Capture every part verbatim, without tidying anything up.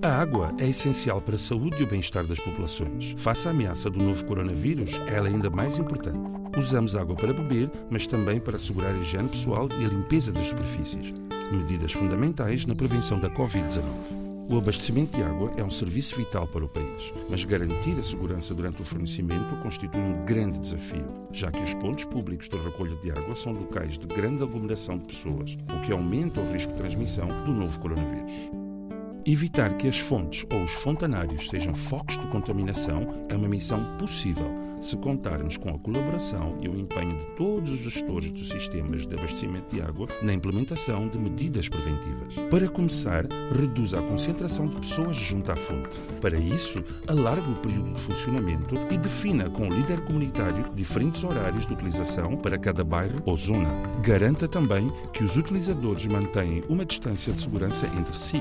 A água é essencial para a saúde e o bem-estar das populações. Face à ameaça do novo coronavírus, ela é ainda mais importante. Usamos água para beber, mas também para assegurar a higiene pessoal e a limpeza das superfícies. Medidas fundamentais na prevenção da covid dezenove. O abastecimento de água é um serviço vital para o país, mas garantir a segurança durante o fornecimento constitui um grande desafio, já que os pontos públicos de recolha de água são locais de grande aglomeração de pessoas, o que aumenta o risco de transmissão do novo coronavírus. Evitar que as fontes ou os fontanários sejam focos de contaminação é uma missão possível se contarmos com a colaboração e o empenho de todos os gestores dos sistemas de abastecimento de água na implementação de medidas preventivas. Para começar, reduza a concentração de pessoas junto à fonte. Para isso, alargue o período de funcionamento e defina com o líder comunitário diferentes horários de utilização para cada bairro ou zona. Garanta também que os utilizadores mantenham uma distância de segurança entre si.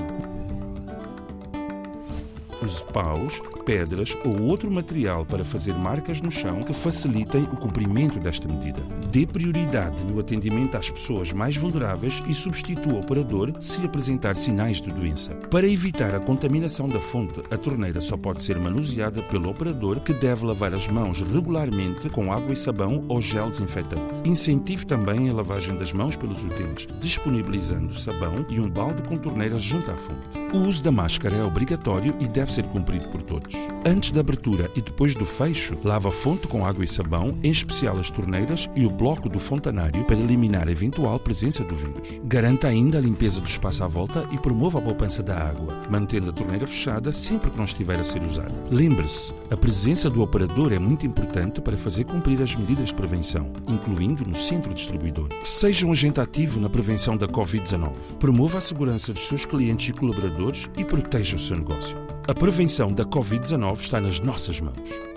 Use paus, pedras ou outro material para fazer marcas no chão que facilitem o cumprimento desta medida. Dê prioridade no atendimento às pessoas mais vulneráveis e substitua o operador se apresentar sinais de doença. Para evitar a contaminação da fonte, a torneira só pode ser manuseada pelo operador, que deve lavar as mãos regularmente com água e sabão ou gel desinfetante. Incentive também a lavagem das mãos pelos utentes, disponibilizando sabão e um balde com torneira junto à fonte. O uso da máscara é obrigatório e deve ser cumprido por todos. Antes da abertura e depois do fecho, lave a fonte com água e sabão, em especial as torneiras e o bloco do fontanário, para eliminar a eventual presença do vírus. Garanta ainda a limpeza do espaço à volta e promova a poupança da água, mantendo a torneira fechada sempre que não estiver a ser usada. Lembre-se, a presença do operador é muito importante para fazer cumprir as medidas de prevenção, incluindo no centro distribuidor. Seja um agente ativo na prevenção da covid dezenove. Promova a segurança dos seus clientes e colaboradores e proteja o seu negócio. A prevenção da covid dezenove está nas nossas mãos.